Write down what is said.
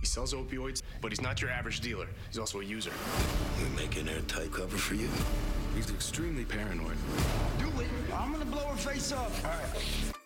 He sells opioids, but he's not your average dealer. He's also a user. We make an airtight cover for you. He's extremely paranoid. Do it. I'm gonna blow her face off. All right.